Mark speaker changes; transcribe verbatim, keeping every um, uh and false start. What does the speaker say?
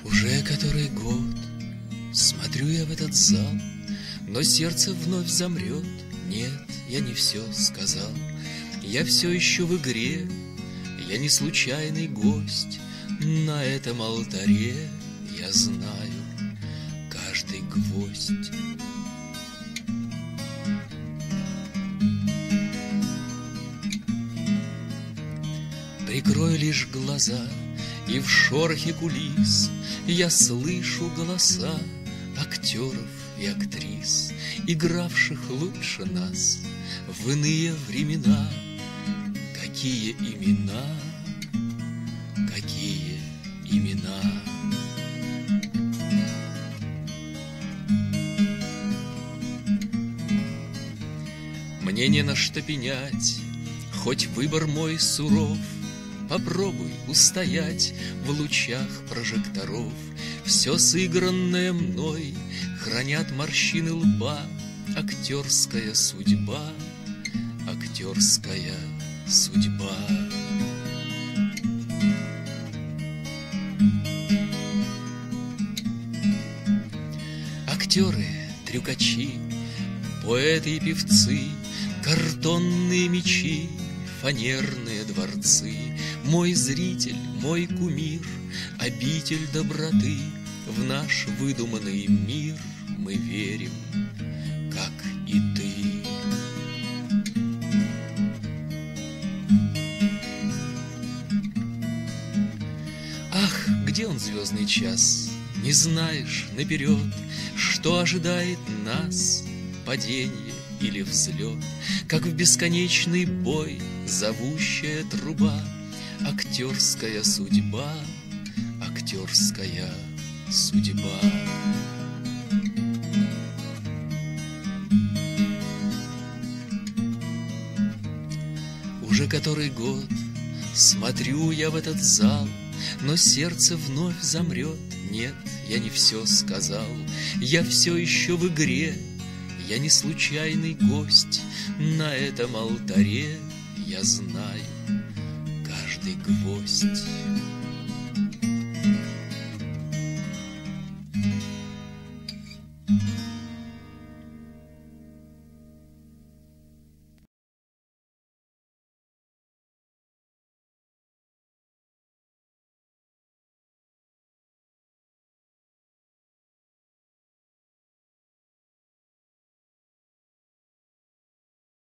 Speaker 1: Уже который год смотрю я в этот зал, но сердце вновь замрет. Нет, я не все сказал. Я все еще в игре, я не случайный гость. На этом алтаре я знаю каждый гвоздь. Прикрой лишь глаза, и в шорохе кулис я слышу голоса актеров и актрис, игравших лучше нас в иные времена. Какие имена, какие имена. Мне не на что пенять, хоть выбор мой суров. Попробуй устоять в лучах прожекторов. Все сыгранное мной хранят морщины лба. Актерская судьба, актерская судьба. Актеры, трюкачи, поэты и певцы, картонные мечи, фанерные дворцы. Мой зритель, мой кумир, обитель доброты. В наш выдуманный мир мы верим, как и ты. Ах, где он, звездный час? Не знаешь наперед, что ожидает нас, падение или взлет, как в бесконечный бой зовущая труба. Актерская судьба, актерская судьба. Уже который год смотрю я в этот зал, но сердце вновь замрет. Нет, я не все сказал, я все еще в игре. Я не случайный гость на этом алтаре. Я знаю каждый гвоздь.